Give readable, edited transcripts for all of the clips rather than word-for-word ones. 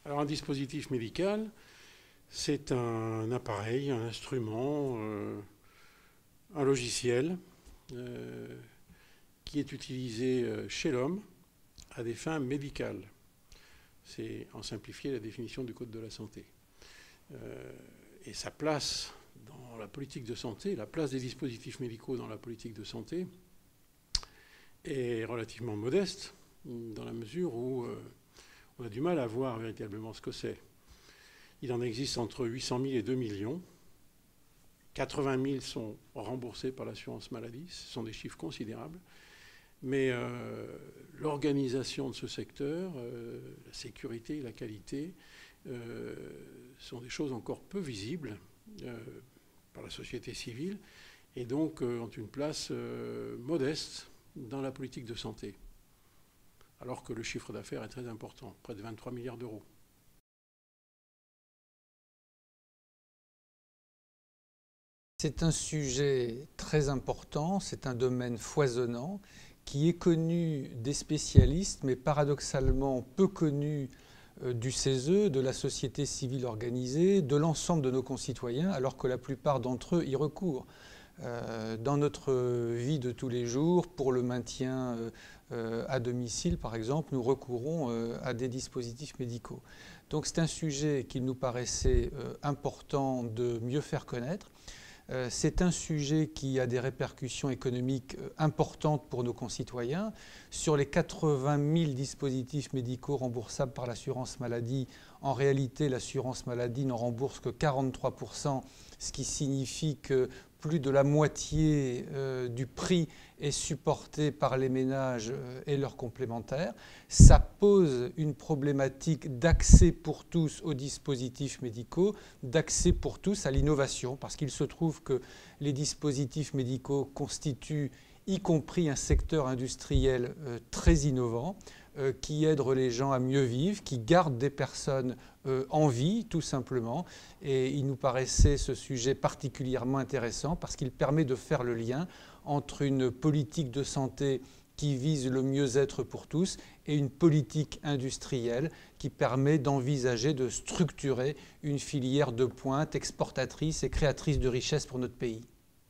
Alors un dispositif médical, c'est un appareil, un instrument, un logiciel qui est utilisé chez l'homme à des fins médicales. C'est en simplifié la définition du Code de la santé. Et sa place dans la politique de santé, la place des dispositifs médicaux dans la politique de santé est relativement modeste dans la mesure où on a du mal à voir véritablement ce que c'est. Il en existe entre 800 000 et 2 millions. 80 000 sont remboursés par l'assurance maladie. Ce sont des chiffres considérables. Mais l'organisation de ce secteur, la sécurité et la qualité sont des choses encore peu visibles par la société civile et donc ont une place modeste dans la politique de santé. Alors que le chiffre d'affaires est très important, près de 23 milliards d'euros. C'est un sujet très important, c'est un domaine foisonnant qui est connu des spécialistes, mais paradoxalement peu connu du CESE, de la société civile organisée, de l'ensemble de nos concitoyens, alors que la plupart d'entre eux y recourent. Dans notre vie de tous les jours, pour le maintien à domicile, par exemple, nous recourons à des dispositifs médicaux. Donc c'est un sujet qu'il nous paraissait important de mieux faire connaître. C'est un sujet qui a des répercussions économiques importantes pour nos concitoyens. Sur les 80 000 dispositifs médicaux remboursables par l'assurance maladie, en réalité, l'assurance maladie n'en rembourse que 43%, ce qui signifie que plus de la moitié du prix est supporté par les ménages et leurs complémentaires. Ça pose une problématique d'accès pour tous aux dispositifs médicaux, d'accès pour tous à l'innovation, parce qu'il se trouve que les dispositifs médicaux constituent, y compris un secteur industriel très innovant, qui aide les gens à mieux vivre, qui garde des personnes en vie, tout simplement. Et il nous paraissait ce sujet particulièrement intéressant parce qu'il permet de faire le lien entre une politique de santé qui vise le mieux-être pour tous et une politique industrielle qui permet d'envisager, de structurer une filière de pointe exportatrice et créatrice de richesses pour notre pays.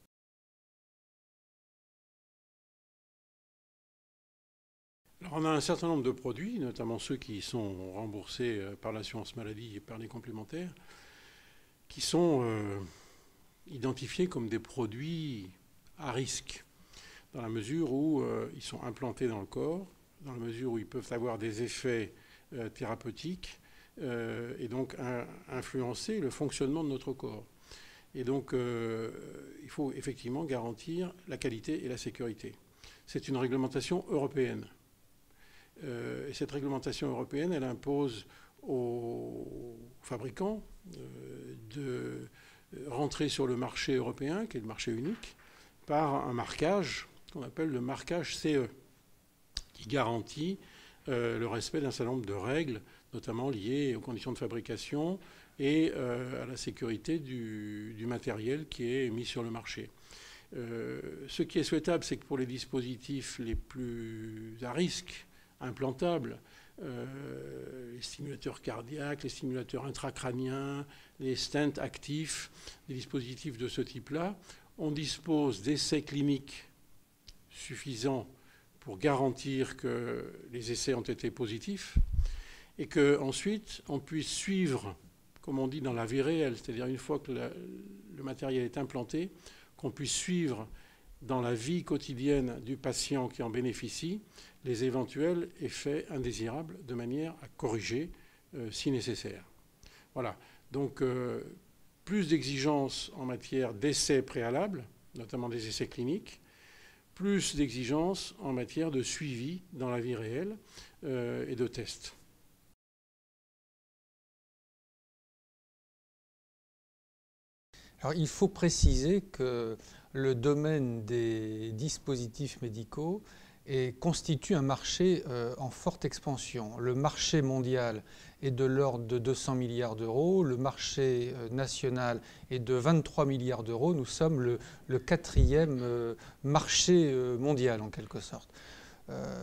Alors on a un certain nombre de produits, notamment ceux qui sont remboursés par l'assurance maladie et par les complémentaires, qui sont identifiés comme des produits à risque, dans la mesure où ils sont implantés dans le corps, dans la mesure où ils peuvent avoir des effets thérapeutiques et donc influencer le fonctionnement de notre corps. Et donc il faut effectivement garantir la qualité et la sécurité. C'est une réglementation européenne. Et cette réglementation européenne, elle impose aux fabricants de rentrer sur le marché européen, qui est le marché unique, par un marquage qu'on appelle le marquage CE, qui garantit le respect d'un certain nombre de règles, notamment liées aux conditions de fabrication et à la sécurité du matériel qui est mis sur le marché. Ce qui est souhaitable, c'est que pour les dispositifs les plus à risque, implantables, les stimulateurs cardiaques, les stimulateurs intracrâniens, les stents actifs, des dispositifs de ce type-là, on dispose d'essais cliniques suffisants pour garantir que les essais ont été positifs et qu'ensuite on puisse suivre, comme on dit, dans la vie réelle, c'est-à-dire une fois que le matériel est implanté, qu'on puisse suivre dans la vie quotidienne du patient qui en bénéficie les éventuels effets indésirables de manière à corriger si nécessaire. Voilà. Donc plus d'exigences en matière d'essais préalables, notamment des essais cliniques, plus d'exigences en matière de suivi dans la vie réelle et de tests. Alors, il faut préciser que le domaine des dispositifs médicaux constitue un marché en forte expansion. Le marché mondial est de l'ordre de 200 milliards d'euros, le marché national est de 23 milliards d'euros. Nous sommes le quatrième marché mondial en quelque sorte.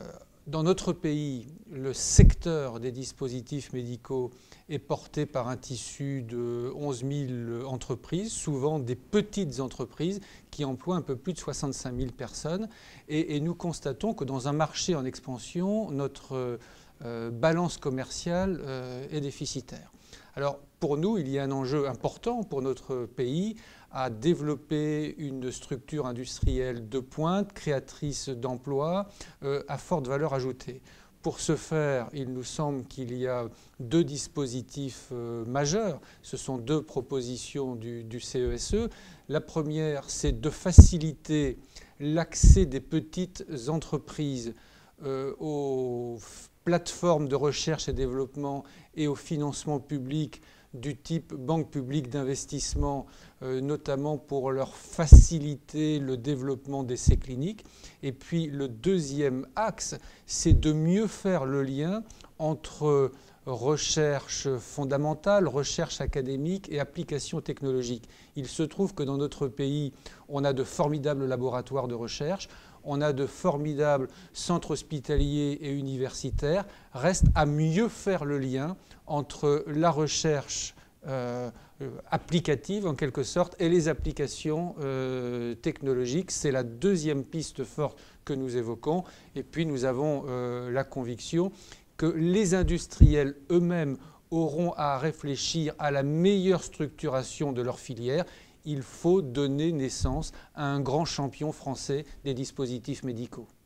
Dans notre pays, le secteur des dispositifs médicaux est porté par un tissu de 11 000 entreprises, souvent des petites entreprises qui emploient un peu plus de 65 000 personnes. Et nous constatons que dans un marché en expansion, notre balance commerciale est déficitaire. Alors pour nous, il y a un enjeu important pour notre pays à développer une structure industrielle de pointe, créatrice d'emplois, à forte valeur ajoutée. Pour ce faire, il nous semble qu'il y a deux dispositifs majeurs. Ce sont deux propositions du CESE. La première, c'est de faciliter l'accès des petites entreprises aux plateformes de recherche et développement et au financement public du type banque publique d'investissement, notamment pour leur faciliter le développement d'essais cliniques. Et puis le deuxième axe, c'est de mieux faire le lien entre recherche fondamentale, recherche académique et application technologique. Il se trouve que dans notre pays, on a de formidables laboratoires de recherche, on a de formidables centres hospitaliers et universitaires. Reste à mieux faire le lien entre la recherche applicative, en quelque sorte, et les applications technologiques. C'est la deuxième piste forte que nous évoquons. Et puis nous avons la conviction que les industriels eux-mêmes auront à réfléchir à la meilleure structuration de leur filière. Il faut donner naissance à un grand champion français des dispositifs médicaux.